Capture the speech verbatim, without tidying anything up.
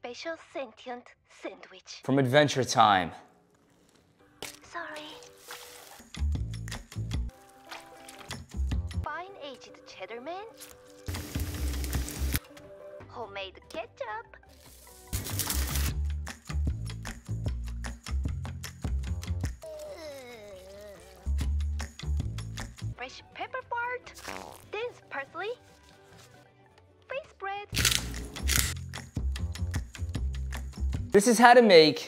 special sentient sandwich. From Adventure Time. Sorry. Fine aged cheddar man. Homemade ketchup. Fresh pepper part. Dense parsley. Face bread. This is how to make